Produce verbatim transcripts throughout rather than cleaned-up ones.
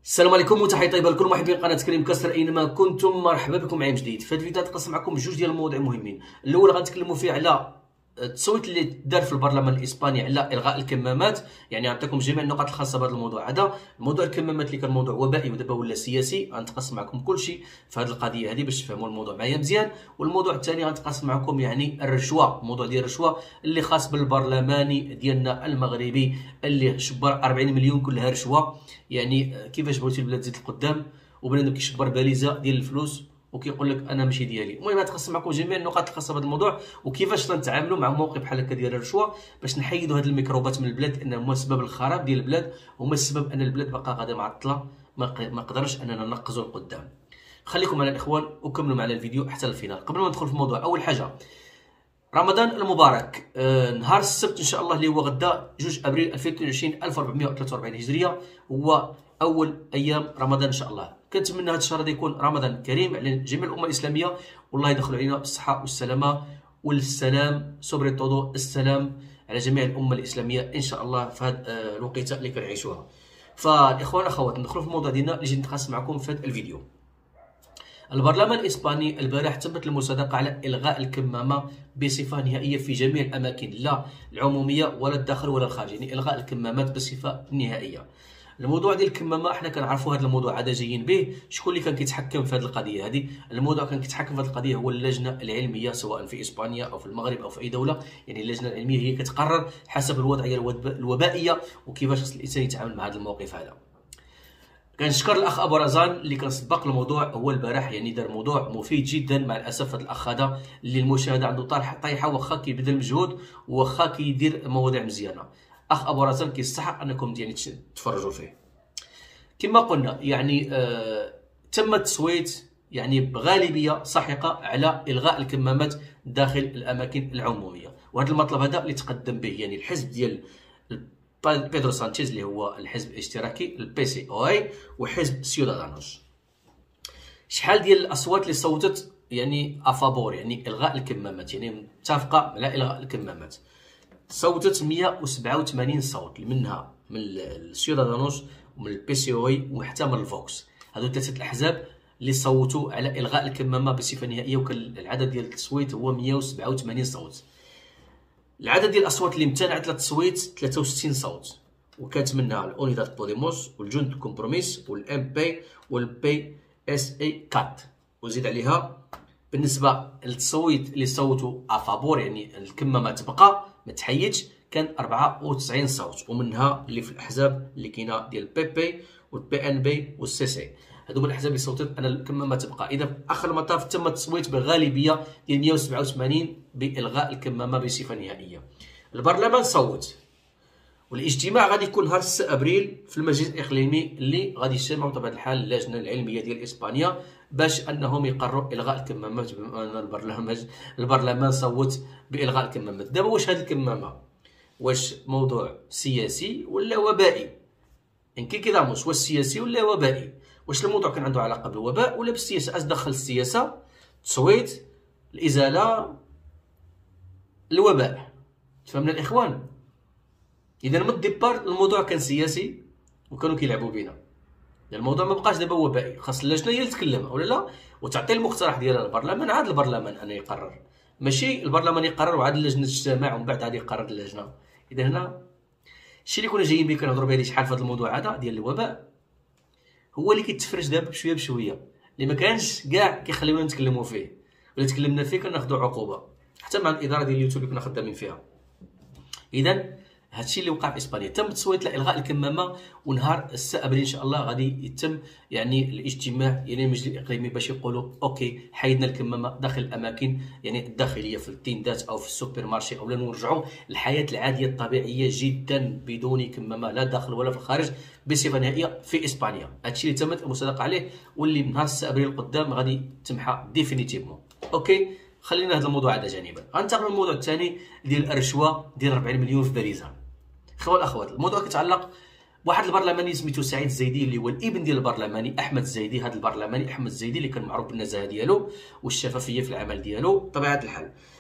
السلام عليكم وتحية طيبة لكل محبين قناة كريم كسر اينما كنتم. مرحبا بكم معايا من جديد. في هذا الفيديو غنتقسم معكم بجوج ديال المواضيع مهمين. الاول غنتكلموا فيه على التصويت اللي دار في البرلمان الاسباني على الغاء الكمامات، يعني غنعطيكم جميع النقاط الخاصه بهذا الموضوع هذا. موضوع الكمامات اللي كان موضوع وبائي ودابا ولا سياسي، غنتقسم معكم كل شيء في هذه القضيه هذه باش تفهموا الموضوع معايا مزيان. والموضوع الثاني غنتقاسم معكم يعني الرشوه، الموضوع ديال الرشوه اللي خاص بالبرلماني ديالنا المغربي اللي شبر أربعين مليون كلها رشوه. يعني كيفاش بغيتي البلاد تزيد لقدام وبنادم كيشبر باليزه ديال الفلوس وكيقول لك انا ماشي ديالي. المهم غنتقسم معكم جميع النقاط الخاصه بهذا الموضوع وكيفاش نتعاملوا مع موقف بحال هكا ديال الرشوه باش نحيدوا هاد الميكروبات من البلاد، لان هما سبب الخراب ديال البلاد، هما السبب ان البلاد باقا غادا معطله، ما قدرش اننا ننقزوا لقدام. خليكم معنا الاخوان وكملوا معنا الفيديو حتى الفينال. قبل ما ندخل في الموضوع، اول حاجه رمضان المبارك. آه نهار السبت ان شاء الله اللي هو غدا جوج ابريل ألفين واثنين وعشرين ألف وأربعمائة وثلاثة وأربعين هجريه هو اول ايام رمضان ان شاء الله. كنتمنى هذا الشهر هذا يكون رمضان كريم على جميع الامه الاسلاميه، والله يدخل علينا بالصحه والسلامه والسلام سوبر todo السلام على جميع الامه الاسلاميه ان شاء الله في هذه الوقيته اللي كنعيشوها. فالاخوان الاخوات ندخلوا في الموضوع ديالنا اللي جيت نتقاسم معكم في هذا الفيديو. البرلمان الاسباني البارح تمت المصادقه على الغاء الكمامه بصفه نهائيه في جميع الاماكن، لا العموميه ولا الداخل ولا الخارج، يعني الغاء الكمامات بصفه نهائيه. الموضوع ديال الكمامه احنا كنعرفوا هذا الموضوع هذا جايين به. شكون اللي كان كيتحكم في هذه القضيه هذه؟ الموضوع كان كيتحكم في هذه القضيه هو اللجنه العلميه، سواء في اسبانيا او في المغرب او في اي دوله. يعني اللجنه العلميه هي كتقرر حسب الوضعيه الوبائيه وكيفاش خص الانسان يتعامل مع هذا الموقف هذا. كنشكر الاخ ابو رزان اللي كان سبق الموضوع هو البارح، يعني دار موضوع مفيد جدا. مع الاسف هذا الاخ هذا اللي المشاهده عنده طايحه طايحه، واخا كيبذل مجهود واخا كيدير مواضيع مزيانه. اخ ابو رزان كيستحق انكم يعني تفرجوا فيه. كما قلنا يعني آه تم التصويت يعني بغالبيه ساحقه على الغاء الكمامات داخل الاماكن العموميه، وهذا المطلب هذا اللي تقدم به يعني الحزب ديال بيدرو سانشيز اللي هو الحزب الاشتراكي البي سي او اي وحزب سيودادانوس. شحال ديال الاصوات اللي صوتت يعني افابور يعني الغاء الكمامات، يعني متفقه على الغاء الكمامات؟ صوتت مئة وسبعة وثمانين صوت، منها من السيودادانوس ومن البي سي او اي وحتى من الفوكس. هذو ثلاثه الاحزاب اللي صوتوا على الغاء الكمامه بصفه نهائيه، وكان العدد ديال التصويت هو مئة وسبعة وثمانين صوت. العدد ديال الاصوات اللي امتنعت للتصويت ثلاثة وستين صوت، وكانت منها الاونيداد بوديموس والجند كومبروميس والام بي والبي اس اي كات. وزيد عليها بالنسبه للتصويت اللي صوتوا افابور يعني الكمامه تبقى ما تحيدش كان أربعة وتسعين صوت، ومنها اللي في الاحزاب اللي كاينه ديال البي بي والبي ان بي والسي سي. هذو هما الاحزاب اللي صوتت ان الكمامه تبقى. اذا في اخر المطاف تم التصويت بغالبيه ديال مئة وسبعة وثمانين بالغاء الكمامه بصفه نهائيه. البرلمان صوت، والاجتماع غادي يكون نهار ستة ابريل في المجلس الاقليمي اللي غادي يجتمعوا بطبيعه الحال اللجنه العلميه ديال اسبانيا باش انهم يقرروا الغاء الكمامات، بما ان البرلمان البرلمان صوت بالغاء الكمامات. دابا واش هذه الكمامه واش موضوع سياسي ولا وبائي؟ ان كي كيداموس واش سياسي ولا وبائي؟ واش الموضوع كان عنده علاقه بالوباء ولا بالسياسه؟ اش دخل السياسه تصويت الازاله الوباء؟ فهمنا الاخوان؟ اذا من الديبار الموضوع كان سياسي وكانوا كيلعبوا بينا. الموضوع ما بقاش دابا وبائي، خاص اللجنه هي اللي تتكلم ولا لا وتعطي المقترح ديالها للبرلمان، عاد البرلمان انا يقرر، ماشي البرلمان يقرر وعاد اللجنه تجتمع ومن بعد عاد يقرر اللجنه. اذا هنا الشيء اللي كنا جايين به كنهضروا به شحال في هذا الموضوع هذا ديال الوباء هو اللي كيتفرج دابا بشويه بشويه، اللي ما كانش كاع كيخليونا نتكلموا فيه، ولا تكلمنا فيه كناخذوا عقوبه حتى مع الاداره ديال اليوتيوب اللي كنا خدامين فيها. اذا هادشي اللي وقع في اسبانيا، تم التصويت لالغاء الكمامه، ونهار ستة ابريل ان شاء الله غادي يتم يعني الاجتماع يعني المجلس الاقليمي باش يقولوا اوكي حيدنا الكمامه داخل الاماكن يعني الداخليه في التندات او في السوبر مارشي، او نرجعوا للحياه العاديه الطبيعيه جدا بدون كمامه لا داخل ولا في الخارج بصفه نهائيه في اسبانيا. هادشي اللي تمت المصادقه عليه واللي من نهار ستة ابريل قدام غادي تمحى ديفينيتيفمون. اوكي خلينا هذا الموضوع هذا جانبا. غننتقلوا للموضوع الثاني ديال الرشوه ديال أربعين مليون في باريزان. اخوان الاخوات الموضوع كيتعلق بواحد البرلماني سميتو سعيد الزيدي اللي هو الابن ديال البرلماني احمد الزيدي. هذا البرلماني احمد الزيدي اللي كان معروف بالنزاهه ديالو والشفافيه في العمل ديالو بطبيعه الحال.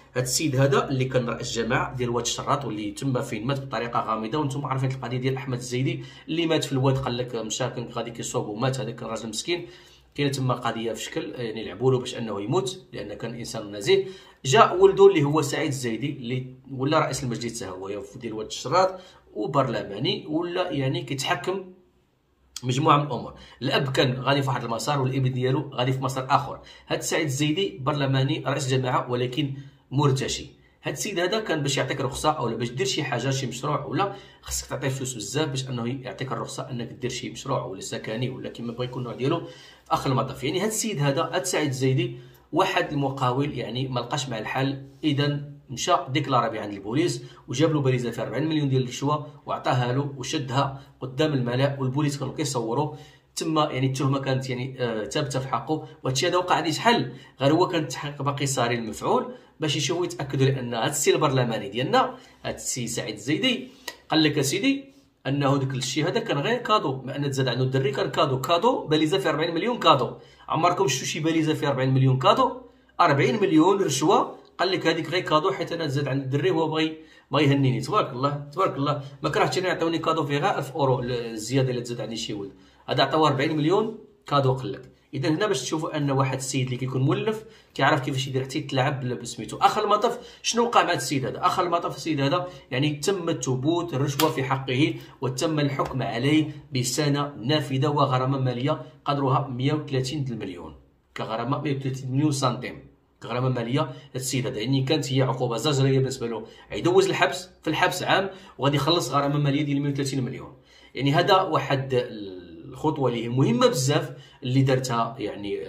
هذا السيد هذا اللي كان رئيس جماعه ديال واد الشراط واللي تم فين مات بطريقه غامضه، وانتم عارفين القضيه ديال احمد الزيدي اللي مات في الواد، قال لك مشى كان غادي كيصوب ومات هذاك الراجل مسكين. كاينه تما قضيه في شكل يعني لعبوا له باش انه يموت لان كان انسان نزيه. جاء ولده اللي هو سعيد الزيدي اللي ولا رئيس المجلس حتى هو ديال واد الشراط وبرلماني، ولا يعني كيتحكم مجموعه من الامور. الاب كان غادي في واحد المسار والابن ديالو غادي في مسار اخر. هذا سعيد الزيدي برلماني رئيس جماعه ولكن مرتشي. هذا السيد هذا كان باش يعطيك رخصه او باش دير شي حاجه شي مشروع، ولا خصك تعطيه فلوس بزاف باش انه يعطيك الرخصه انك دير شي مشروع ولا سكني ولا كما بغى يكون النوع ديالو في اخر المطاف. يعني هذا السيد هذا هذا سعيد الزيدي واحد المقاول يعني ما لقاش مع الحال، اذا مشى ديكلارا به عند البوليس وجاب له باريزه فيها أربعين مليون ديال الرشوه وعطاها له وشدها قدام الملأ، والبوليس كانوا كيصوروا تما. يعني التهمه كانت يعني آه ثابته في حقه، وهادشي هذا وقع عليه شحال غير هو كان التحقيق باقي صاري المفعول باش يشوفوا يتاكدوا لان هذا السي البرلماني ديالنا هذا السي سعيد الزيدي قال لك اسيدي انه داك الشيء هذا كان غير كادو، ما ان تزاد عنده الدري كان كادو كادو باليزه في أربعين مليون كادو. عمركم شفتوا شي باليزه في أربعين مليون كادو؟ أربعين مليون رشوه قال لك هذيك غير كادو حيت انا تزاد عند الدري هو بغى ما يهنيني. تبارك الله تبارك الله، ما كرهتش انا يعطوني كادو فيه غير ألف اورو الزياده اللي تزاد عندي شي ولد، هذا عطاوه أربعين مليون كادو قال لك. اذا هنا باش تشوفوا ان واحد السيد اللي كيكون مولف كيعرف كيفاش يدير حتى يتلعب بسميتو. اخر المطاف شنو وقع مع السيد هذا؟ اخر المطاف السيد هذا يعني تم ثبوت الرشوه في حقه وتم الحكم عليه بسنه نافذه وغرامه ماليه قدرها مئة وثلاثين مليون كغرامه، مئة وثلاثين مليون سنتيم كغرامه ماليه السيد هذا. يعني كانت هي عقوبه زجريه بالنسبه له، يدوز الحبس في الحبس عام وغادي يخلص غرامه ماليه ديال مئة وثلاثين مليون. يعني هذا واحد الخطوه اللي مهمه بزاف اللي دارتها يعني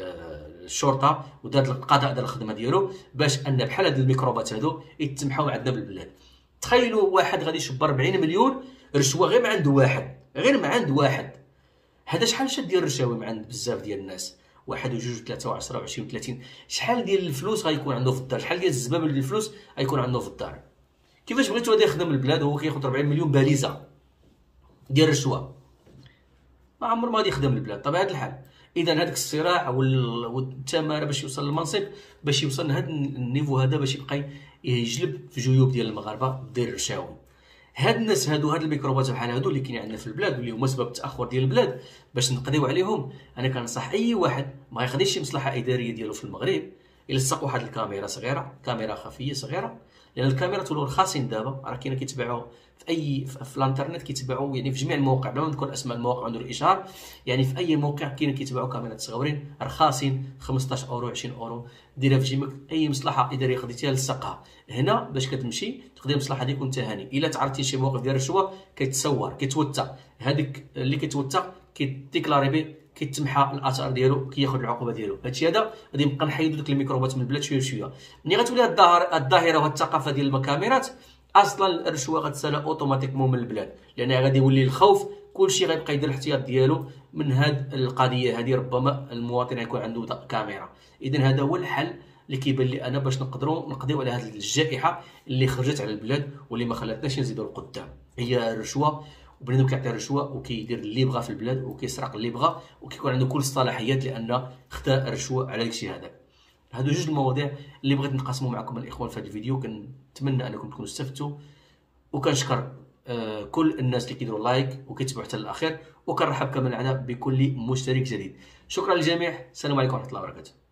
الشرطه ودارت القضاء دار الخدمه ديالو باش ان بحال هاد الميكروبات هادو يتمحاو عندنا بالبلاد. تخيلوا واحد غادي يشب أربعين مليون رشوه غير من عند واحد، غير من عند واحد. هذا شحال شاد ديال الرشاوي من عند بزاف ديال الناس، واحد وجوج وثلاثه وعشره وعشرين وثلاثين. شحال ديال الفلوس غيكون عنده في الدار، شحال ديال الزبابه ديال الفلوس غيكون عنده في الدار. كيفاش بغيتو غادي يخدم البلاد وهو كياخذ أربعين مليون باليزه ديال الرشوه؟ ما عمر ما غادي يخدم البلاد بطبيعه الحال. اذا هذاك الصراع والتماره باش يوصل للمنصب، باش يوصل لهذا النيفو هذا، باش يبقى يجلب في جيوب ديال المغاربه دير الرشاوي. هاد الناس هادو هاد الميكروبات بحال هادو اللي كاينين عندنا في البلاد واللي هما سبب التاخر ديال البلاد، باش نقضيو عليهم انا كنصح اي واحد ما يخديش شي مصلحه اداريه ديالو في المغرب يلصق واحد الكاميرا صغيره، كاميرا خفيه صغيره، لان الكاميرات ولاو رخاصين دابا، راه كاينه كيتباعوا في اي في الانترنت، كيتباعوا يعني في جميع المواقع بلا ما نذكر اسماء المواقع وندير الاشهار. يعني في اي موقع كاين كيتباعوا كاميرات صغيرين رخاصين خمسطاش اورو عشرين اورو، ديرها في جيبك، اي مصلحه اداريه خديتيها لصقها هنا باش كتمشي تقضي المصلحه ديالك وانت هاني. الا تعرضتي لشي موقف ديال الرشوه كيتصور كيتوثق، هذاك اللي كيتوثق كيديكلاري به كيتمحى الاثار ديالو كياخذ العقوبه ديالو. هادشي هذا غادي نبقى نحيدو ديك الميكروبات من البلاد شويه بشويه. ملي غتولي الظاهره والثقافه ديال الكاميرات اصلا الرشوه غتسالى اوتوماتيكمون من البلاد، لان غادي يولي الخوف كلشي غيبقى يدير الاحتياط ديالو من هاد القضيه هذه. ربما المواطن يكون عنده كاميرا. اذا هذا هو الحل اللي كيبان لي انا باش نقدروا نقضيو على هذه الجائحه اللي خرجت على البلاد واللي ما خلاتناش نزيدوا لقدام، هي الرشوه. وبنادم كيعطي الرشوه وكيدير اللي بغا في البلاد وكيسرق اللي بغا وكيكون عنده كل الصلاحيات لان خدا الرشوه على داكشي هذا. هادو جوج المواضيع اللي بغيت نقاسمو معكم الاخوان في هذا الفيديو. كنتمنى انكم تكونوا استفدتوا، وكنشكر آه كل الناس اللي كيديروا لايك وكيتبعوا حتى للاخير، وكنرحب كما العاده بكل مشترك جديد. شكرا للجميع، السلام عليكم ورحمه الله وبركاته.